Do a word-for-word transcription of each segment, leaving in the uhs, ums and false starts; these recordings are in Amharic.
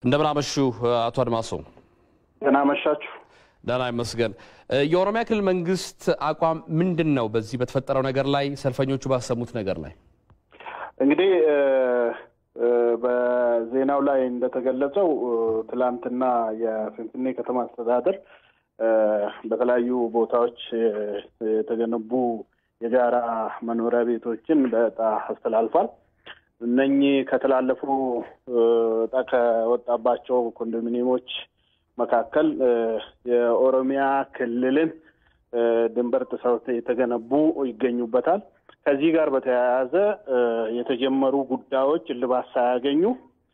እንደምን አመሹ አቶ አድማሱ? ደህና አመሻችሁ። ደህና ይመስገን። የኦሮሚያ ክልል መንግስት አቋም ምንድነው በዚህ በተፈጠረው ነገር ላይ ሰልፈኞቹ ባሰሙት ነገር ላይ? እንግዲህ በዜናው ላይ እንደተገለጸው ትላንትና የፍንፍኔ ከተማ አስተዳደር በተለያዩ ቦታዎች የተገነቡ የጋራ መኖሪያ ቤቶችን በዕጣ አስተላልፏል። እነኚህ ከተላለፉ ዕጣ ከወጣባቸው ኮንዶሚኒየሞች መካከል የኦሮሚያ ክልልን ድንበር ጥሰው የተገነቡ ይገኙበታል። ከዚህ ጋር በተያያዘ የተጀመሩ ጉዳዮች እልባት ሳያገኙ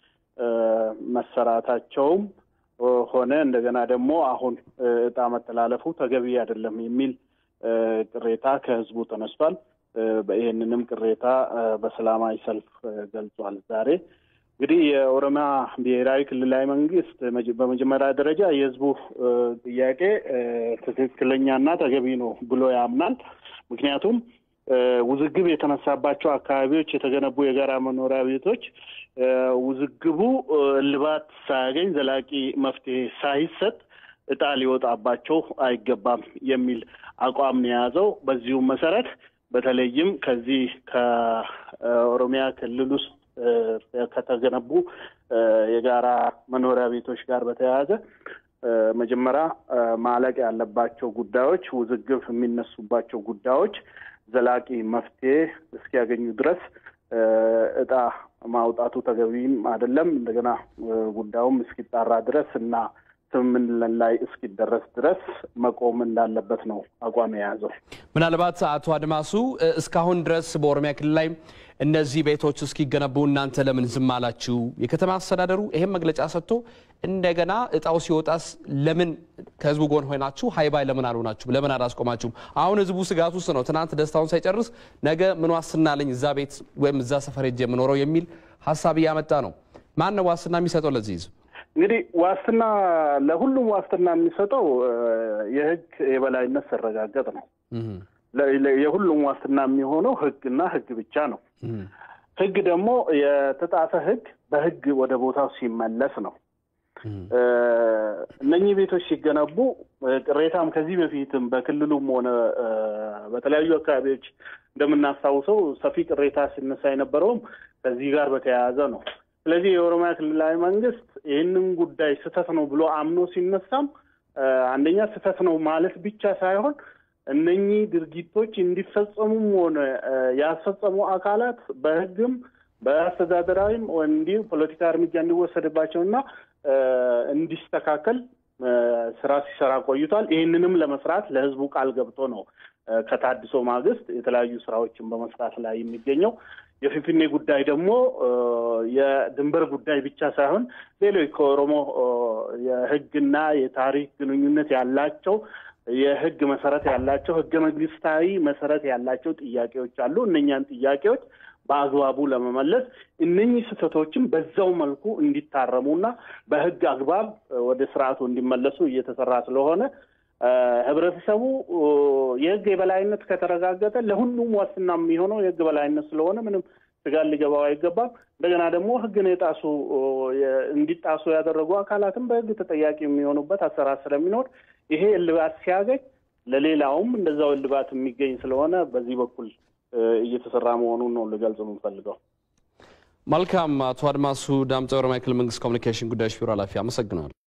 መሰራታቸውም ሆነ እንደገና ደግሞ አሁን ዕጣ መተላለፉ ተገቢ አይደለም የሚል ቅሬታ ከህዝቡ ተነስቷል። በይሄንንም ቅሬታ በሰላማዊ ሰልፍ ገልጿል። ዛሬ እንግዲህ የኦሮሚያ ብሔራዊ ክልላዊ መንግስት በመጀመሪያ ደረጃ የህዝቡ ጥያቄ ትክክለኛና ተገቢ ነው ብሎ ያምናል። ምክንያቱም ውዝግብ የተነሳባቸው አካባቢዎች የተገነቡ የጋራ መኖሪያ ቤቶች ውዝግቡ እልባት ሳያገኝ ዘላቂ መፍትሄ ሳይሰጥ ዕጣ ሊወጣባቸው አይገባም የሚል አቋም ነው የያዘው። በዚሁ መሰረት በተለይም ከዚህ ከኦሮሚያ ክልል ውስጥ ከተገነቡ የጋራ መኖሪያ ቤቶች ጋር በተያያዘ መጀመሪያ ማለቅ ያለባቸው ጉዳዮች፣ ውዝግብ የሚነሱባቸው ጉዳዮች ዘላቂ መፍትሄ እስኪያገኙ ድረስ ዕጣ ማውጣቱ ተገቢም አይደለም። እንደገና ጉዳዩም እስኪጣራ ድረስ እና ስምምነት ላይ እስኪደረስ ድረስ መቆም እንዳለበት ነው አቋም የያዘው። ምናልባት አቶ አድማሱ እስካሁን ድረስ በኦሮሚያ ክልል ላይ እነዚህ ቤቶች እስኪገነቡ እናንተ ለምን ዝም አላችሁ? የከተማ አስተዳደሩ ይሄን መግለጫ ሰጥቶ እንደገና ዕጣው ሲወጣስ ለምን ከህዝቡ ጎን ሆናችሁ ሃይባይ ለምን አልሆናችሁ? ለምን አላስቆማችሁም? አሁን ህዝቡ ስጋት ውስጥ ነው። ትናንት ደስታውን ሳይጨርስ ነገ ምን ዋስትና አለኝ እዛ ቤት ወይም እዛ ሰፈር ሄጄ የምኖረው የሚል ሐሳብ እያመጣ ነው። ማን ነው ዋስትና የሚሰጠው ለዚህ ህዝብ? እንግዲህ ዋስትና ለሁሉም ዋስትና የሚሰጠው የህግ የበላይነት ሲረጋገጥ ነው። የሁሉም ዋስትና የሚሆነው ህግና ህግ ብቻ ነው። ህግ ደግሞ የተጣሰ ህግ በህግ ወደ ቦታው ሲመለስ ነው። እነኚህ ቤቶች ሲገነቡ ቅሬታም ከዚህ በፊትም በክልሉም ሆነ በተለያዩ አካባቢዎች እንደምናስታውሰው ሰፊ ቅሬታ ሲነሳ የነበረውም ከዚህ ጋር በተያያዘ ነው። ስለዚህ የኦሮሚያ ክልላዊ መንግስት ይህንን ጉዳይ ስህተት ነው ብሎ አምኖ ሲነሳም አንደኛ ስህተት ነው ማለት ብቻ ሳይሆን እነኚህ ድርጊቶች እንዲፈጸሙም ሆነ ያስፈጸሙ አካላት በህግም በአስተዳደራዊም እንዲሁ ፖለቲካ እርምጃ እንዲወሰድባቸውና እንዲስተካከል ስራ ሲሰራ ቆይቷል። ይህንንም ለመስራት ለህዝቡ ቃል ገብቶ ነው ከታድሶ ማግስት የተለያዩ ስራዎችን በመስራት ላይ የሚገኘው። የፍንፍኔ ጉዳይ ደግሞ የድንበር ጉዳይ ብቻ ሳይሆን ሌሎች ከኦሮሞ የህግና የታሪክ ግንኙነት ያላቸው የህግ መሰረት ያላቸው ህገ መንግስታዊ መሰረት ያላቸው ጥያቄዎች አሉ። እነኛን ጥያቄዎች በአግባቡ ለመመለስ እነኚህ ስህተቶችን በዛው መልኩ እንዲታረሙና በህግ አግባብ ወደ ስርዓቱ እንዲመለሱ እየተሰራ ስለሆነ ህብረተሰቡ የህግ የበላይነት ከተረጋገጠ ለሁሉም ዋስትና የሚሆነው የህግ በላይነት ስለሆነ ምንም ስጋት ሊገባው አይገባም። እንደገና ደግሞ ህግን የጣሱ እንዲጣሱ ያደረጉ አካላትም በህግ ተጠያቂ የሚሆኑበት አሰራር ስለሚኖር ይሄ እልባት ሲያገኝ ለሌላውም እንደዛው እልባት የሚገኝ ስለሆነ በዚህ በኩል እየተሰራ መሆኑን ነው ልገልጽ የምፈልገው። መልካም። አቶ አድማሱ ዳምጠው የኦሮሚያ ክልል መንግስት ኮሚኒኬሽን ጉዳዮች ቢሮ ኃላፊ፣ አመሰግናለሁ።